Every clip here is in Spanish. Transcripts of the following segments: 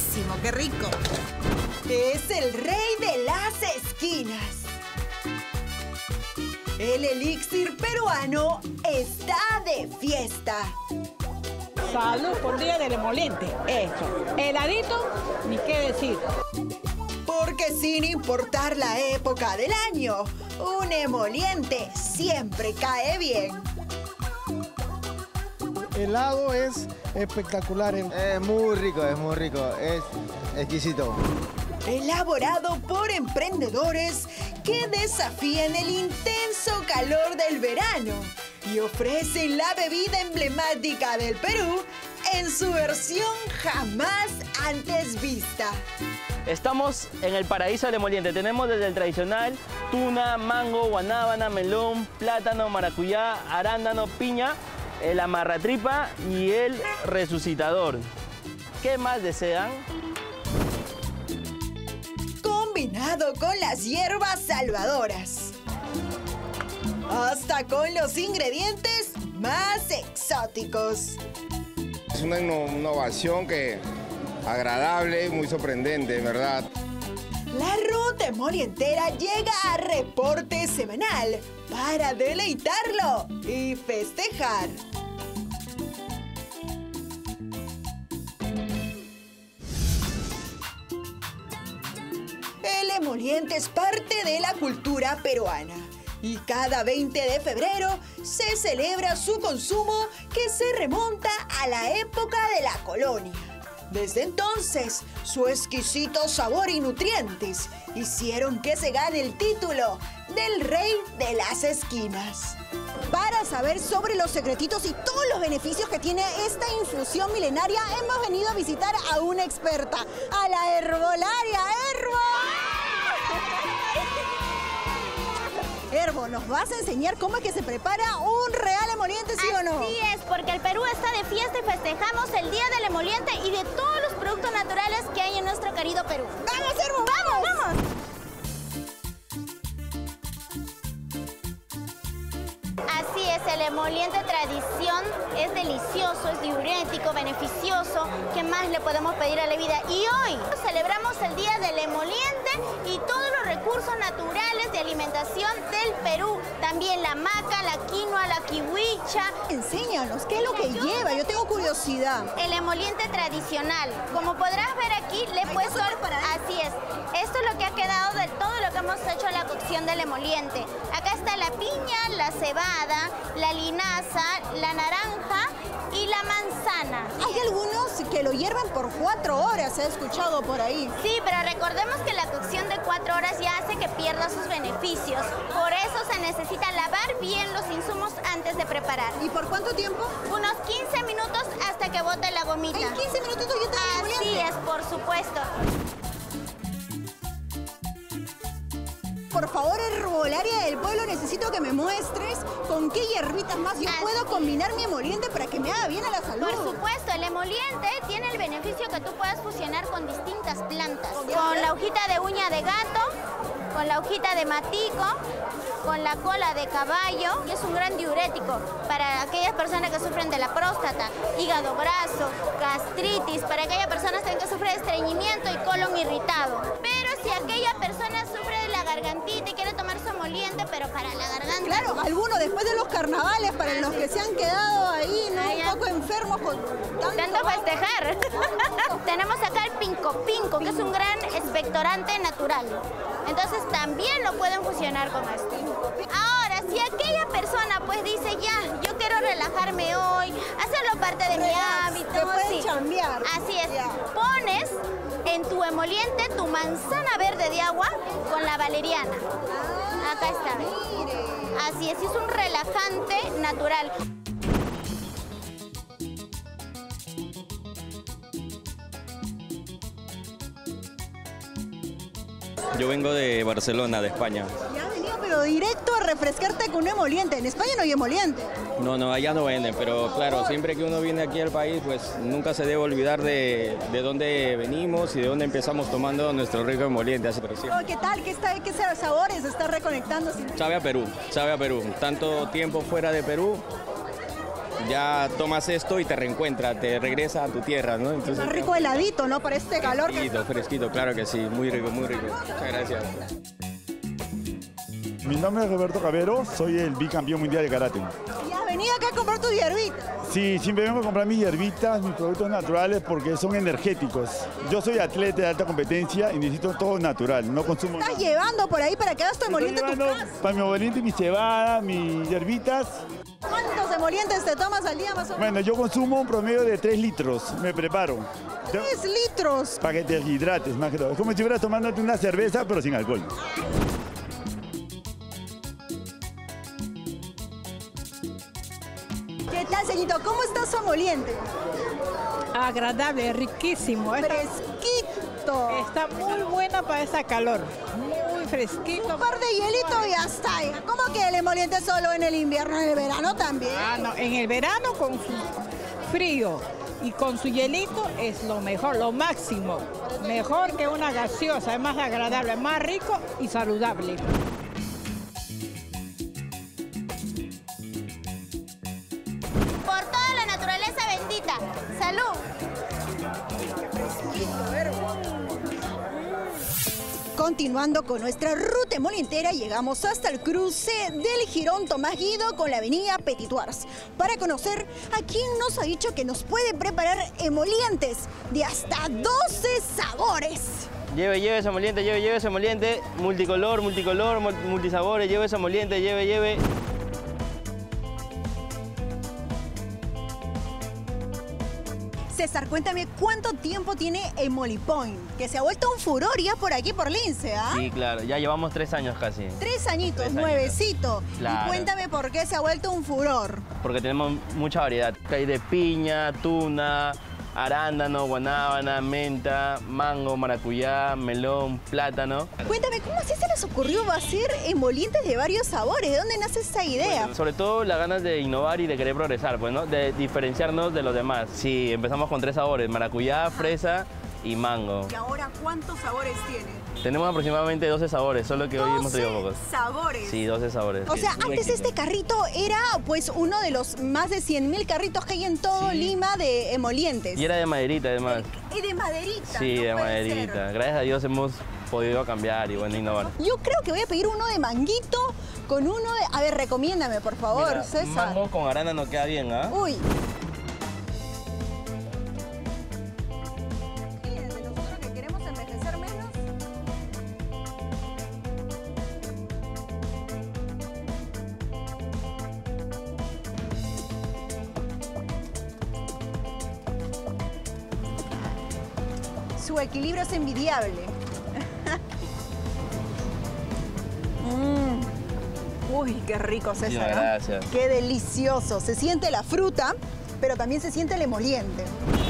riquísimo, qué rico. Es el rey de las esquinas. El elixir peruano está de fiesta. Salud por día del emoliente. Eso. Heladito, ni qué decir. Porque sin importar la época del año, un emoliente siempre cae bien. El helado es espectacular. Es muy rico, es exquisito. Elaborado por emprendedores que desafían el intenso calor del verano y ofrecen la bebida emblemática del Perú en su versión jamás antes vista. Estamos en el paraíso del emoliente. Tenemos desde el tradicional tuna, mango, guanábana, melón, plátano, maracuyá, arándano, piña, el amarratripa y el resucitador. ¿Qué más desean? Combinado con las hierbas salvadoras. Hasta con los ingredientes más exóticos. Es una innovación agradable y muy sorprendente, en verdad. La ruta emolientera llega a reporte semanal para deleitarlo y festejar. El emoliente es parte de la cultura peruana y cada 20 de febrero se celebra su consumo que se remonta a la época de la colonia. Desde entonces, su exquisito sabor y nutrientes hicieron que se gane el título del Rey de las Esquinas. Para saber sobre los secretitos y todos los beneficios que tiene esta infusión milenaria, hemos venido a visitar a una experta, a la herbolaria. Herbo, ¿nos vas a enseñar cómo es que se prepara un real emoliente, sí o no? Así es, porque el Perú está de fiesta y festejamos el Día del Emoliente y de todos los productos naturales que hay en nuestro querido Perú. ¡Vamos, Herbo! ¡Vamos! Así es, el emoliente tradición es delicioso, es diurético, beneficioso. ¿Qué más le podemos pedir a la vida? Y hoy celebramos el Día del Emoliente y todos los recursos naturales de alimentación del Perú. También la maca, la quinoa, la kiwicha. Enséñanos, ¿qué es lo que lleva? Yo tengo curiosidad. El emoliente tradicional. Como podrás ver aquí, le he puesto... Así es. Esto es lo que ha quedado de todo lo que hemos hecho en la cocción del emoliente. Acá está la piña, la cebada, la linaza, la naranja y la manzana. Hay algunos que lo hierven por 4 horas, he escuchado por ahí. Sí, pero recordemos que la cocción de 4 horas ya hace que pierda sus beneficios. Por eso se necesita lavar bien los insumos antes de preparar. ¿Y por cuánto tiempo? Unos 15 minutos hasta que bote la gomita. ¿En 15 minutitos ya está emoliente? Así es, por supuesto. Por favor, herbolaria del pueblo, necesito que me muestres con qué hierbitas más yo puedo combinar mi emoliente para que me haga bien a la salud. Por supuesto, el emoliente tiene el beneficio que tú puedas fusionar con distintas plantas. Con la hojita de uña de gato, con la hojita de matico, con la cola de caballo. Y es un gran diurético para aquellas personas que sufren de la próstata, hígado graso, gastritis, para aquellas personas que sufren de estreñimiento y colon irritado. Pero si aquella persona sufre de la gargantita y quiere tomar su emoliente, pero para la garganta... Claro, algunos después de los carnavales, para los que se han quedado ahí, ¿no? Un poco enfermos con tanto festejar. Tenemos acá el pinco pinco, que es un gran expectorante natural. Entonces también lo pueden fusionar con esto. Ahora, si aquella persona pues dice, ya, yo quiero relajarme hoy, hacerlo parte de mi hábito. Te puedes chambear. Así es. Pones en tu emoliente tu manzana verde de agua con la valeriana. Acá está. Mire. Así es un relajante natural. Yo vengo de Barcelona, de España. Ya has venido, pero directo a refrescarte con un emoliente. En España no hay emoliente. No, allá no venden, pero claro, siempre que uno viene aquí al país, pues nunca se debe olvidar de dónde venimos y de dónde empezamos tomando nuestro rico emoliente. Oh, ¿qué tal? ¿Qué sabores está reconectando? Sabe a Perú. Tanto tiempo fuera de Perú ya tomas esto y te reencuentra, te regresa a tu tierra, ¿no? Entonces, Más rico heladito, ¿no? Para este calor. fresquito, fresquito, claro que sí, muy rico, muy rico. Muchas gracias. Mi nombre es Roberto Cabero, soy el bicampeón mundial de karate. Y has venido acá a comprar tu hierbita. Sí, siempre vengo a comprar mis hierbitas, mis productos naturales porque son energéticos. Yo soy atleta de alta competencia y necesito todo natural, no consumo Estás nada. llevando por ahí para que hagas tu Estoy emoliente en tu llevando casa. para mi emoliente, mis cebadas, mis hierbitas. ¿Cuántos emolientes te tomas al día más o menos? Bueno, yo consumo un promedio de 3 litros, me preparo. 3 litros. Para que te hidrates, más que todo. Es como si estuvieras tomándote una cerveza, pero sin alcohol. ¿Qué tal, señorito? ¿Cómo está su emoliente? Agradable, riquísimo. Fresquito. Está muy buena para esa calor. Muy fresquito. Un par de hielitos y ya está. ¿Cómo que el emoliente solo en el invierno, en el verano también? Ah, no, en el verano con su frío y con su hielito es lo mejor, lo máximo. Mejor que una gaseosa, es más agradable, más rico y saludable. Por toda la naturaleza bendita. ¡Salud! Continuando con nuestra ruta emolientera, llegamos hasta el cruce del Jirón Tomás Guido con la avenida Petituars para conocer a quien nos ha dicho que nos puede preparar emolientes de hasta 12 sabores. Lleve ese emoliente, lleve ese emoliente. Multicolor, multisabores, lleve ese emoliente, lleve. César, cuéntame cuánto tiempo tiene Emolipoint, que se ha vuelto un furor ya por aquí por Lince, ¿ah? Sí, claro, ya llevamos 3 años casi. 3 añitos, 3 añitos. nuevecito. Claro. Y cuéntame por qué se ha vuelto un furor. Porque tenemos mucha variedad. Hay de piña, tuna, arándano, guanábana, menta, mango, maracuyá, melón, plátano. Cuéntame, ¿cómo así se les ocurrió hacer emolientes de varios sabores? ¿De dónde nace esa idea? Bueno, sobre todo las ganas de innovar y de querer progresar, pues, ¿no? De diferenciarnos de los demás. Sí, empezamos con 3 sabores, maracuyá, fresa y mango. ¿Y ahora cuántos sabores tiene? Tenemos aproximadamente 12 sabores, solo que hoy hemos traído pocos. sabores. Sí, 12 sabores. O sea, antes este carrito era pues uno de los más de 100.000 carritos que hay en todo Sí. Lima de emolientes. Y era de maderita, además. Y de maderita. Sí, no de puede maderita. ser. Gracias a Dios hemos podido cambiar y bueno, innovar. Yo creo que voy a pedir uno de manguito con uno de... A ver, recomiéndame, por favor, Mira, César. mango con arándano queda bien, ¿ah? Uy. Fíjense, nosotros que queremos envejecer menos. Su equilibrio es envidiable. Uy, qué rico, César. Muchas ¿no? gracias. Qué delicioso. Se siente la fruta, pero también se siente el emoliente.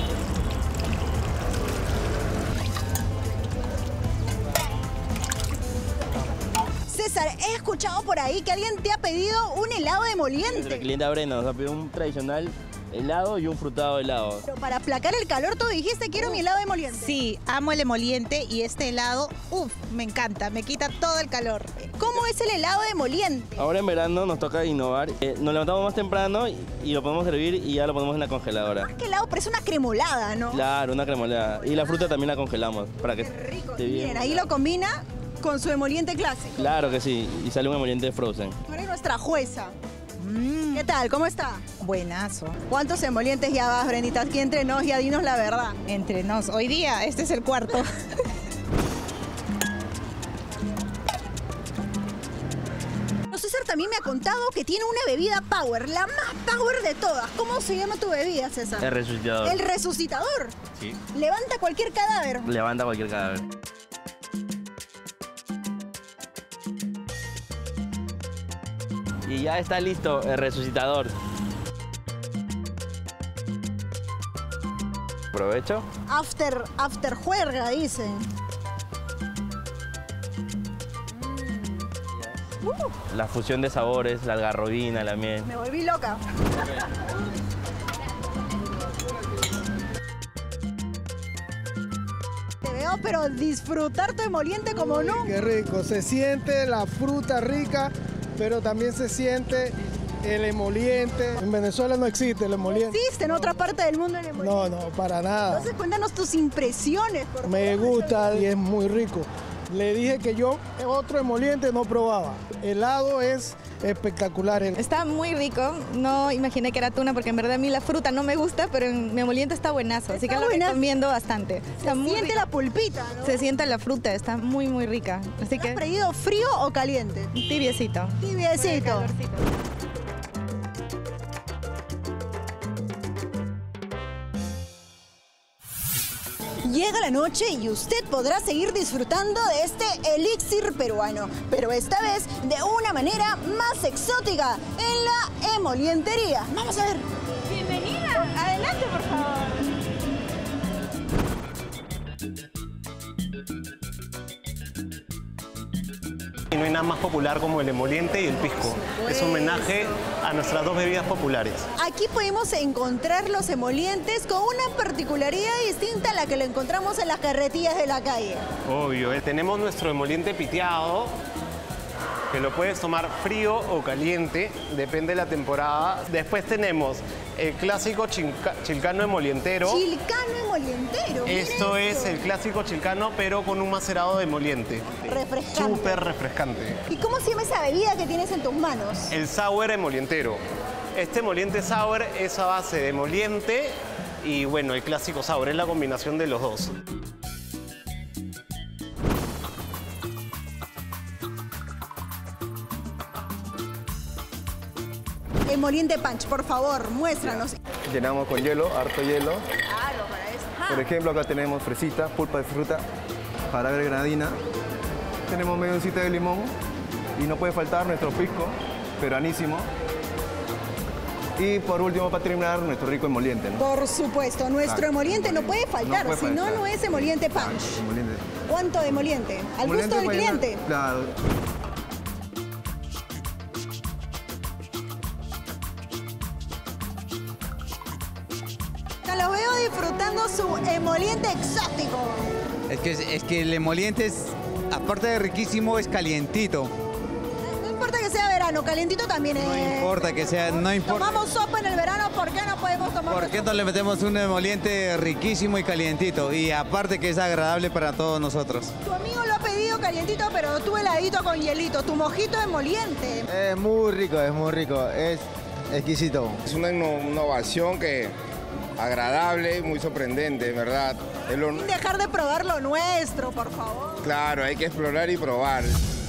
César, he escuchado por ahí que alguien te ha pedido un helado de La emoliente. clienta Brenda nos ha pedido un tradicional helado y un frutado helado. Pero para aplacar el calor, tú dijiste quiero mi helado de emoliente. Sí, amo el emoliente y este helado, me encanta, me quita todo el calor. ¿Cómo es el helado de emoliente? Ahora en verano nos toca innovar. Nos levantamos más temprano y lo podemos servir y ya lo ponemos en la congeladora. Más que helado parece una cremolada, ¿no? Claro, una cremolada. Y la fruta también la congelamos para que Qué rico. esté bien. Miren, ahí lo combina con su emoliente clásico. Claro que sí, y sale un emoliente frozen. Tú eres nuestra jueza. ¿Qué tal? ¿Cómo está? Buenazo. ¿Cuántos emolientes ya vas, Brendita? Aquí entre nos, ya dinos la verdad. Entre nos, hoy día este es el cuarto. César también me ha contado que tiene una bebida power, la más power de todas. ¿Cómo se llama tu bebida, César? El resucitador. El resucitador. Sí. Levanta cualquier cadáver. Levanta cualquier cadáver. Y ya está listo el resucitador. Aprovecho. After juerga, dicen. La fusión de sabores, la algarrobina, la miel. Me volví loca. Te veo, pero disfrutar tu emoliente como no. Qué rico, se siente la fruta rica, pero también se siente El emoliente. En Venezuela no existe el emoliente. ¿Existe en otra parte del mundo el emoliente? No, para nada. Entonces cuéntanos tus impresiones, por favor. Me gusta y es muy rico. Le dije que yo otro emoliente no probaba. El helado es espectacular. Está muy rico. No imaginé que era tuna porque en verdad a mí la fruta no me gusta, pero en mi emoliente está buenazo. Así que lo recomiendo bastante. Se siente la pulpita, ¿no? Se siente la fruta, está muy, muy rica. Así que... ¿Has pedido frío o caliente? Tibiecito. Tibiecito. Llega la noche y usted podrá seguir disfrutando de este elixir peruano, pero esta vez de una manera más exótica, en la emolientería. Vamos a ver. Bienvenida. Adelante, por favor. Y no hay nada más popular como el emoliente y el pisco. Es un homenaje a nuestras dos bebidas populares. Aquí podemos encontrar los emolientes con una particularidad distinta a la que lo encontramos en las carretillas de la calle. Obvio, tenemos nuestro emoliente piteado, que lo puedes tomar frío o caliente, depende de la temporada. Después tenemos el clásico chilcano emolientero. Chilcano emolientero. Esto es el clásico chilcano, pero con un macerado de emoliente. Refrescante. Súper refrescante. ¿Y cómo se llama esa bebida que tienes en tus manos? El sour emolientero. Este emoliente sour es a base de emoliente y, bueno, el clásico sour. Es la combinación de los dos. Emoliente Punch, por favor, muéstranos. Llenamos con hielo, harto hielo. Claro, para eso. Por ejemplo, acá tenemos fresita, pulpa de fruta, jarabe de granadina. Tenemos medio oncita de limón y no puede faltar nuestro pisco, peruanísimo. Y por último, para terminar, nuestro rico emoliente, ¿no? Por supuesto, nuestro emoliente no puede faltar, No puede si no, faltar. no es emoliente punch. Emoliente. ¿Cuánto de emoliente? Al gusto del cliente. Claro. Lo veo disfrutando su emoliente exótico. Es que el emoliente es, aparte de riquísimo, es calientito. No importa que sea verano, calientito también es. No importa que sea, no importa. Tomamos sopa en el verano, ¿por qué no podemos tomar? ¿Por qué no le metemos un emoliente riquísimo y calientito? Y aparte que es agradable para todos nosotros. Tu amigo lo ha pedido calientito, pero tú heladito con hielito. Tu mojito emoliente. Es muy rico, es exquisito. Es una innovación que agradable, muy sorprendente, ¿verdad? Sin dejar de probar lo nuestro, por favor. Claro, hay que explorar y probar.